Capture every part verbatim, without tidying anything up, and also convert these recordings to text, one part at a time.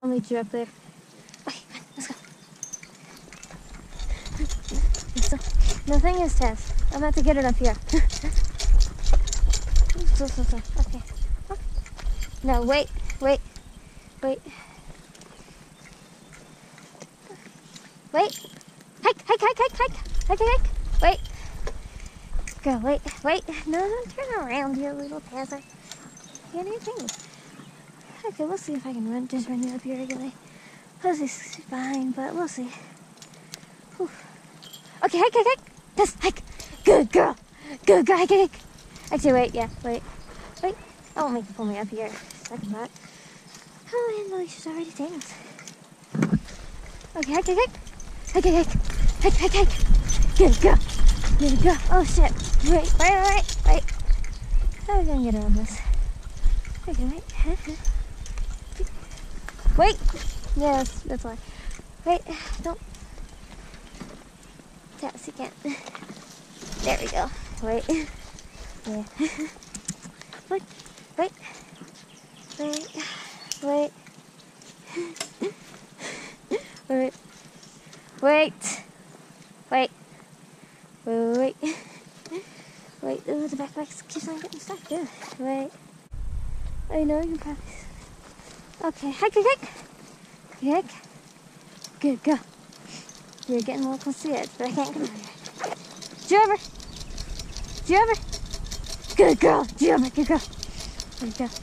I'll meet you up there. Okay, let's go. Let's go. The thing is, Tess, I'm about to get it up here. so, so, so. Okay. Okay. No, wait, wait, wait. Wait. Hike, hike, hike, hike, hike, hike, hike. Wait. Go, wait, wait. No, don't turn around, you little Tessa. Get anything. Okay, we'll see if I can run, just run you up here regularly. This is fine, but we'll see. Whew. Okay, hike, hike, hike. Tess, hike. Good girl. Good girl, hike, hike. Actually, wait, yeah, wait. Wait. I won't make you pull me up here. Second thought. Oh, and the leash is already tangled. Okay, hike, hike, hike. Hike, hike, hike. Hike, hike, hike. Good girl. Good girl. Oh, shit. Wait, wait, wait, wait. How are we gonna get around this? Okay, wait. Wait. Yes, that's why. Wait, don't. Tess, you can't. There we go. Wait. Yeah. Wait. Wait. Wait. Wait. Wait. Wait. Wait. Wait. Wait. Oh, the backpack keeps on getting stuck. Good. Wait. I know you probably. Okay. Hike, hike, hike. Hike. Good. Go. You're getting a little close to the edge, but I can't come over here. Jumper. Jumper. Good girl. Jumper. Good girl. Good girl.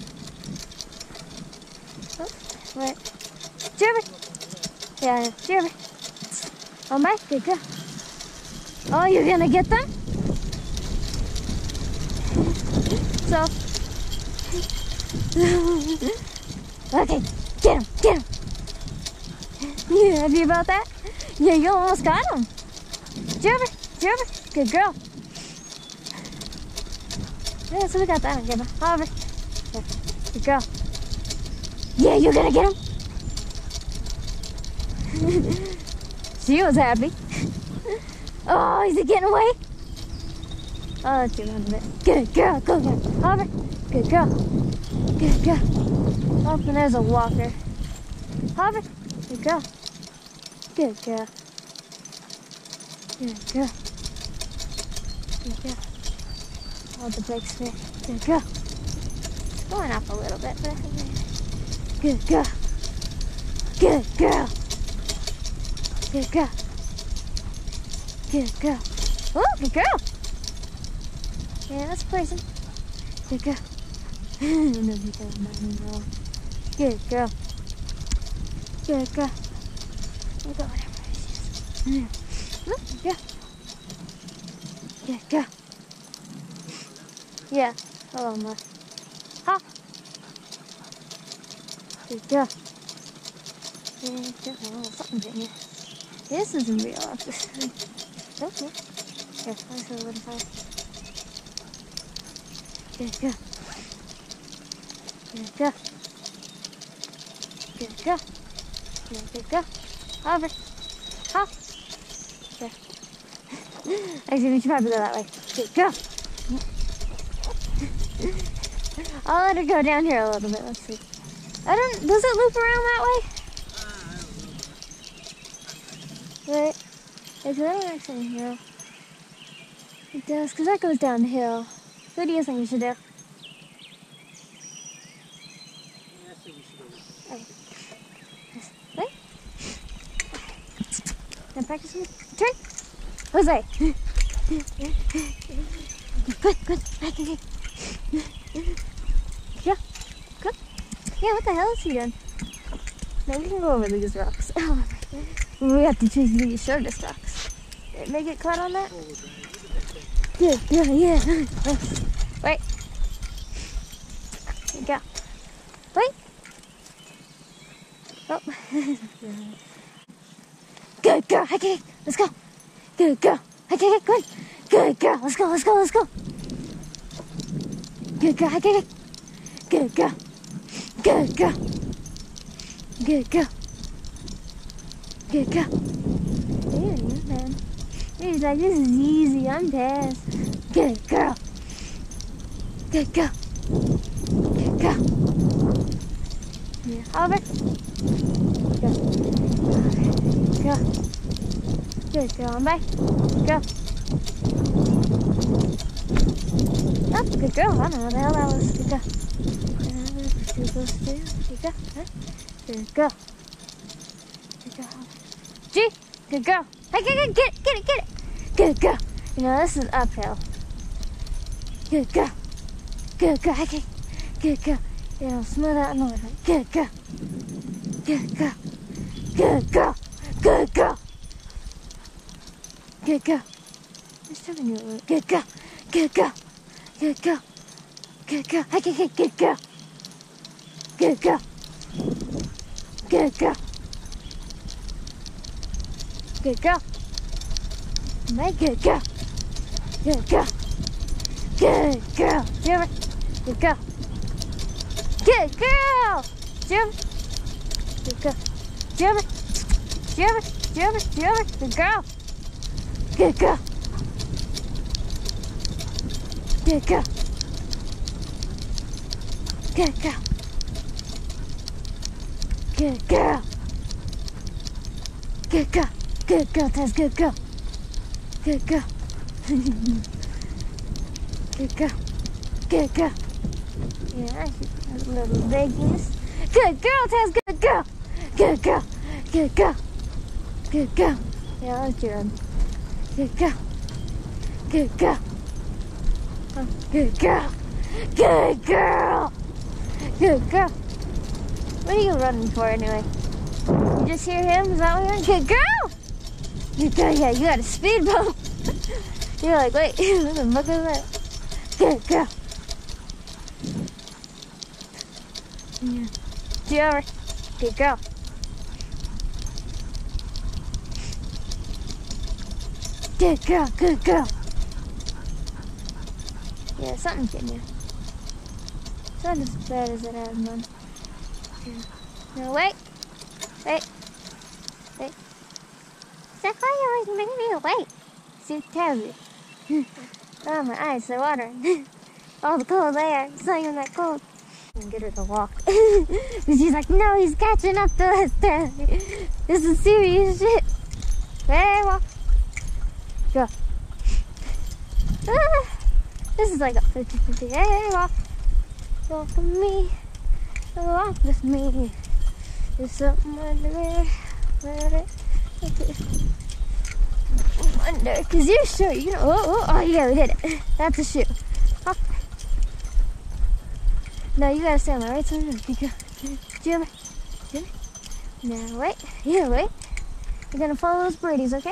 Oh, wait. Jumper. Yeah, jumper. Oh my, good girl. Oh, you're gonna get them? So. Okay, get him, get him. You happy about that? Yeah, you almost got him. Jumper, jumper, good girl. Yeah, so we got that one, Gemma. Hover. Yeah, good girl. Yeah, you're gonna get him. She was happy. Oh, is he getting away? Oh, let's get around a bit. Good girl, go, go. Hover. Good girl. Good girl. Oh, and there's a walker. Hover. Good girl. Good girl. Good girl. Good girl. Hold the brakes there. Good girl. It's going up a little bit, but good girl. Good girl. Good girl. Good girl. Oh, good girl. Yeah, that's poison. Good girl. No, good girl. No. Good girl. Good girl. We'll go whatever it is. Yeah. Good girl. Good girl. Yeah. Hold on, Ma. Hop. Good girl. Good girl. Oh, something's in here. This isn't real off this thing. Okay. Here, let's go a little fast. Good girl. Good girl. Good girl. Good, good girl. Hover. Hop. There. Actually, we should probably go that way. Good girl. I'll let her go down here a little bit. Let's see. I don't. Does it loop around that way? Right. Actually, that one actually here. It does, because that goes downhill. What do you think we should do? Okay. Wait. Now practice with turn. Jose. Good, good. Back in. Yeah. Good. Yeah, what the hell is he doing? Now we can go over these rocks. We have to choose the shortest rocks. May get caught on that? Good, yeah, yeah. Wait. There you go. Wait. Oh. Good girl. Okay, let's go. Good girl. Okay, good. Good girl. Let's go, let's go, let's go. Good girl. Okay, good girl. Good girl. Good girl. Good girl. There you go, man. He's like, this is easy. I'm past. Good girl. Good girl. Good girl. Yeah, over. Go. Go. Good, go on by. Go. Oh, good girl. I don't know what the hell that was. Good go. Too close to you. Good go. Huh? Good go. Good go. G. Good girl. Hey, get it, get it, get it, get it. Good go. You know, this is uphill. Good go. Good go. Hey, good go. You know, smooth out and over. Good go. Good go. Good go. Good go. Good go. Just tell me you good go. Good go. Good go. Good go. Hey, good, good go. Good go. Good go. Good go. My good go. Good go. Good girl. Jimmy. Good go. Good girl. Jimmy. Good go. Jimmy. Jimmy. Jimmy. Jimmy. Good girl. Good girl. Good girl. Good girl. Good girl. Good girl. Good girl. That's good girl. Good girl. Good girl. Good girl. Yeah, a little vagueness. Good girl, Taz. Good girl. Good girl. Good girl. Good girl. Yeah, that's your own. Good girl. Good girl. Oh, good girl. Good girl. Good girl. What are you running for anyway? You just hear him? Is that what you're doing? Good girl. Good girl. Yeah, you got a speed bump. You're like, wait, what the fuck is that? Good girl. Yeah. Jumper. Good girl. Good girl. Good girl. Yeah, something's getting you. It's not as bad as it has been. Yeah. No, wait. Wait. Wait. Is that why you always make me wait? So terrible. Oh, my eyes are watering. All the cold air. It's not even that cold. I can get her to walk. And she's like, no, he's catching up to us. This is serious shit. Hey, walk. Go. Ah, this is like a fifty fifty. Hey, walk. Walk with me. Walk with me. There's something under there. Where it? Okay. Under, because you're sure, you know, oh, oh, oh, yeah, we did it. That's a shoe. Hop. No, you gotta stay on the right side. Go. Jimmy. Jimmy. Now, wait. Yeah, wait. You're gonna follow those birdies, okay?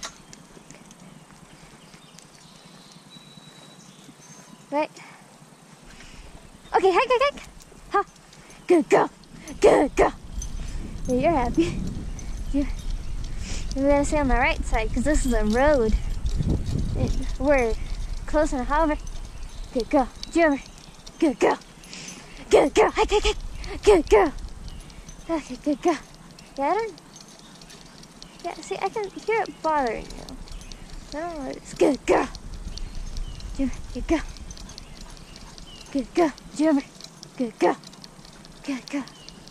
Right. Okay, hike, hike, hike. Ha. Good girl. Good girl. Yeah, you're happy. You're We're gonna stay on the right side because this is a road. It, we're close enough. However, good girl, Jumper, good girl, good girl, hey, hey, hey, good girl. Okay, good girl. Yeah, I don't. Yeah, see, I can hear it bothering you. I don't know what it is. Good girl, Jumper, good girl, good girl, Jumper, good girl, good girl.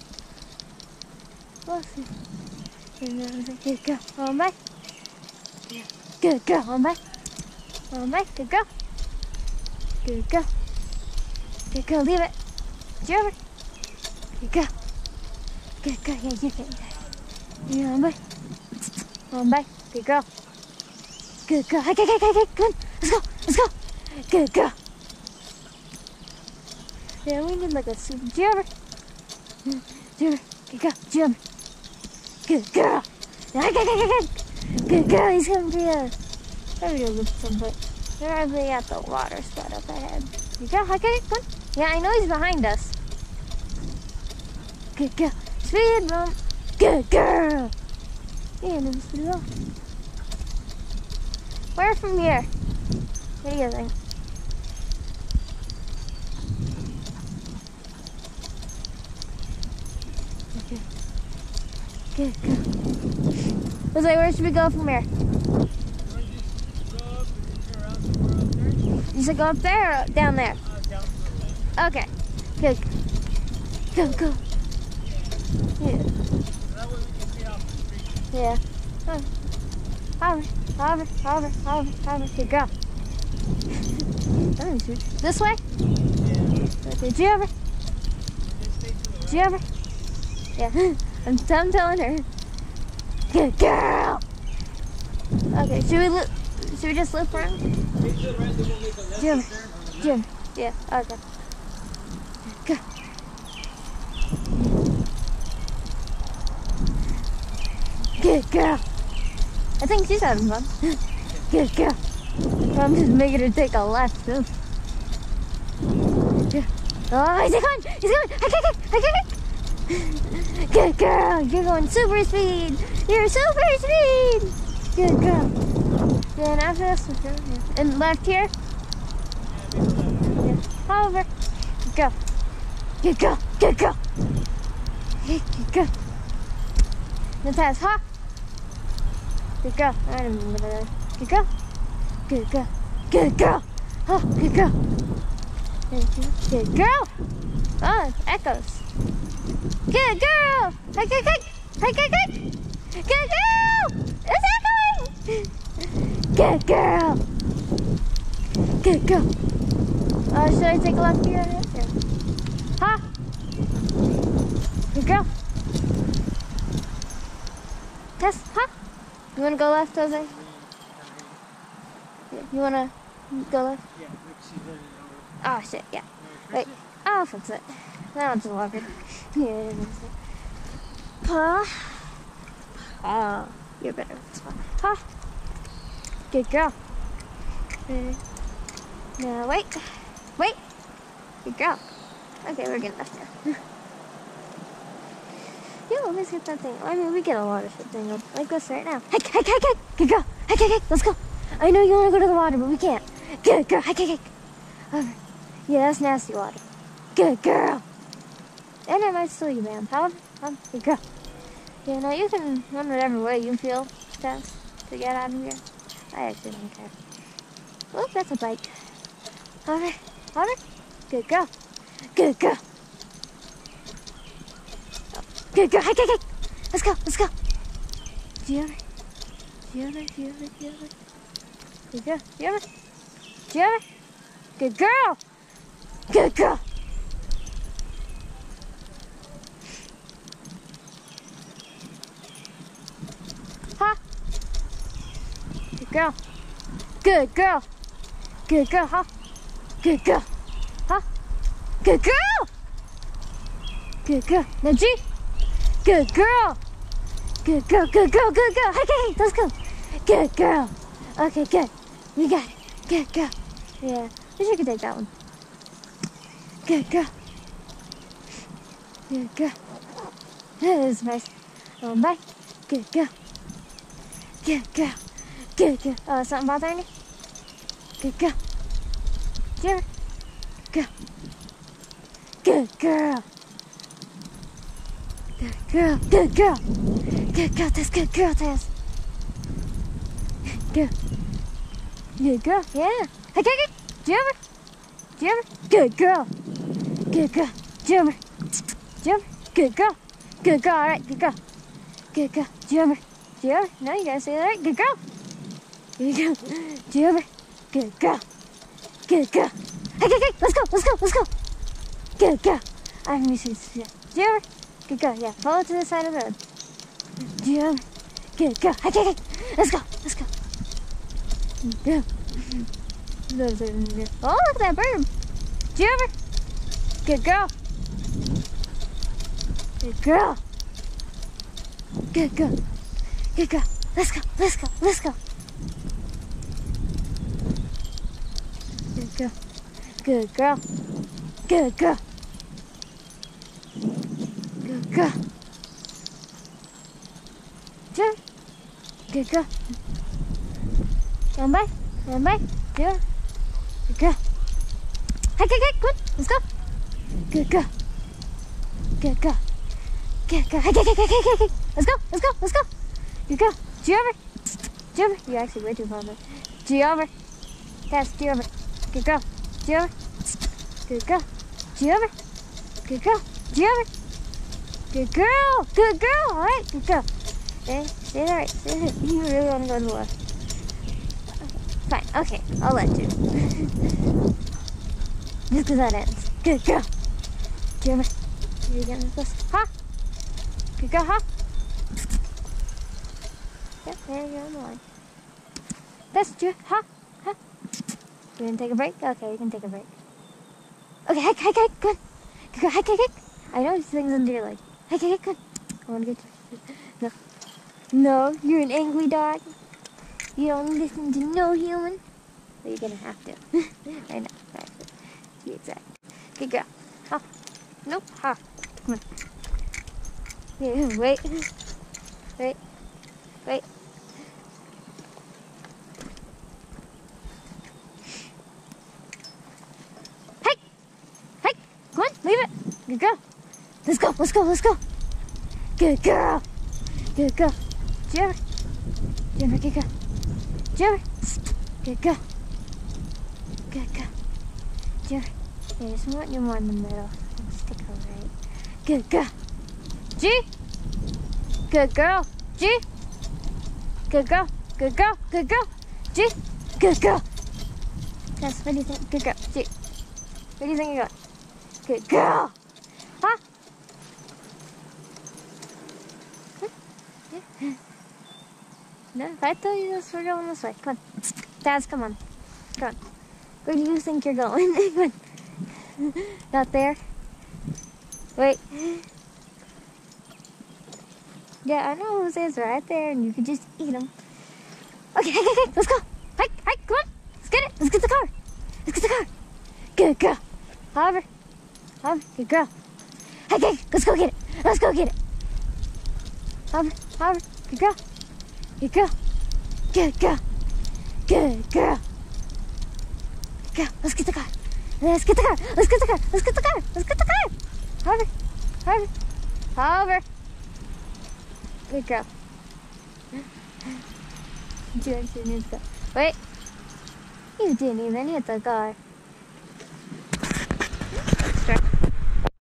We'll see. Good girl. On back. Good girl. On back. On back. Good girl. Good girl. Good girl. Leave it. Jumper. Good girl. Good girl. Yeah, you can. Yeah, on back. On back. Good girl. Good girl. Hey, hey, hey, hey, hey. Come on. Let's go. Let's go. Good girl. Yeah, we need like a super jumper. Jumper. Good girl. Jumper. Good girl. Good girl. He's gonna be a maybe a loop someplace. They're probably at the water spot up ahead. Good girl. Okay, come on. Yeah, I know he's behind us. Good girl. Speed bump. Good girl. Yeah, no speed bump. Where from here? What do you think? Okay. Good girl. I was like, where should we go from here? You said go up there or down there? Okay. Good. Go, go. Yeah. That way we can see off the street. Yeah. Hover, hover, hover, hover, hover. Good girl. Let me shoot. This way? Yeah. Did you ever? Just stay to the right. Did you ever? Yeah. I'm, I'm telling her. Good girl. Okay, should we loop? Should we just loop around? Take to the right, then we'll make a left Jim. turn on the left. Jim. Yeah. Okay. Go. Good girl. I think she's having fun. Good girl. I'm just making her take a left too. Good. Oh, he's going! He's going! I kick it! I kick it! Good girl! You're going super speed! You're super speed! Good girl. Then after this, yeah. And left here. Yeah. Over. Good girl. Good girl. Good girl. Good girl. Then pass, huh? Good girl. I don't remember that. Good girl. Good girl. Good girl. Oh, good girl. Good girl. Oh, it echoes. Good girl. Hey, hey, hey. Hey, hey, hey. Good girl. It's echoing. Good girl. Good girl. Uh, should I take a left here? Yeah. Huh? Good girl. Tess, huh? You want to go left, Jose? Yeah. You want to go left? Yeah, look, she's running over. Oh, shit, yeah. Wait, I'll fix it. Then I'll just walk it. Yeah, Paw. Oh, you're better. It's fine. Paw. Good girl. Ready? Now, wait. Wait. Good girl. Okay, we're good enough now. You always get that thing. I mean, we get a lot of shit tangled. Like this right now. Hey, hey, hey, hey. Good girl. Hey, hey, hey. Let's go. I know you want to go to the water, but we can't. Good girl. Hey, hey, hey. Over. Yeah, that's nasty water. Good girl. And I might steal you, man. However, um, good girl. Yeah, now you can run whatever way you feel best to get out of here. I actually don't care. Oh, that's a bike. Hover. Hover. Good girl. Good girl. Good girl. Hey, hey, hey. Let's go. Let's go. Do you ever? Do you ever? Do you ever? Do you ever? Good girl. Do you ever? Do you ever? Good girl. Good girl. Huh? Good girl. Good girl. Good girl, huh? Good girl. Huh? Good girl. Good girl. Now G. Good girl. Good girl. Good girl. Good girl. Hey, hey, let's go. Good girl. Okay, good. We got it. Good girl. Yeah, wish I could take that one. Good girl. Good girl. That is nice. Oh, bye. Good girl. Good girl. Good girl. Oh, something bothering you? Good girl. Good girl. Good girl. Good girl. Good girl. Good girl. That's good girl, Tess. Good. Good girl. Yeah. Hey, hey, hey. Jumper. Jumper. Good girl. Good girl. Jumper. Jumper. Good girl. Good girl. All right. Good girl. Good girl. Jumper. Jumper. No, you gotta say that right. Good girl. Good girl. Jumper. Good girl. Good girl. Hey, hey, hey. Let's go. Let's go. Let's go. Good girl. I'm gonna see this. Jumper. Good girl. Yeah. Follow to the side of the road. Jumper. Good girl. Hey, hey, hey. Let's go. Let's go. Good. Oh, look at that bird. Jumper. Good girl. Good girl. Good girl. Good girl. Let's go. Let's go. Let's go. Good girl. Good girl. Good girl. Good girl. Jump. Good girl. Come back. Come back. Jump. Good girl. Hey, hey, hey, good. Let's go. Good girl. Good girl. Good girl. Hey, hey, hey, hey, hey, hey, hey. Let's go. Let's go. Let's go. Good girl. G over. G over. You're actually way too far away. G over. Yes, G over. Good girl. G over. Good girl. G over. Good girl. G over. Good girl. Good girl. All right. Good girl. Stay, stay there. Stay there. You really want to go to the left. Okay. Fine. Okay. I'll let you. Just because that ends. Good girl. Jeremy. You getting this? Huh? Good girl, huh? Yep, there you go on the line. That's true, huh? Huh? You gonna take a break? Okay, you can take a break. Okay, hike, hike, hike, good. Good girl, hike, hike, hike. I know these things under your leg. Hike, hike, hike, good. I wanna get you. No. No, you're an angry dog. You don't listen to no human. But you're gonna have to. I know, actually. Be exact. Good girl. Huh? Nope, huh? Come on. Yeah, wait. Wait. Wait. Hike! Hike! Come on, leave it. Good girl. Let's go, let's go, let's go. Good girl. Good girl. Jerry. Jerry, good girl. Jerry. Good girl. Good girl. Jerry. Yeah, just want you more in the middle. Stick her right. Good girl. G. Good girl. G. Good girl. Good girl. Good girl. G. Good girl. Yes, what do you think? Good girl. G. Where do you think you're going? Good girl. Huh? Huh? No, if I told you this, we're going this way. Come on. Daz, come on. Come on. Where do you think you're going? Come on. Not there? Wait. Yeah, I know Jose's right there, and you can just eat them. Okay, hike, hike, hike, let's go. Hike, hike, come on. Let's get it. Let's get the car. Let's get the car. Good girl. Hover. Hover. Good girl. Hike, hike, let's go get it. Let's go get it. Hover. Hover. Good girl. Good girl. Good girl. Good girl. Good girl. Let's get the car. Let's get the car. Let's get the car. Let's get the car. Let's get the car. Hover. Hover. Hover. Good girl. You actually need to go. Wait. You didn't even hit the car.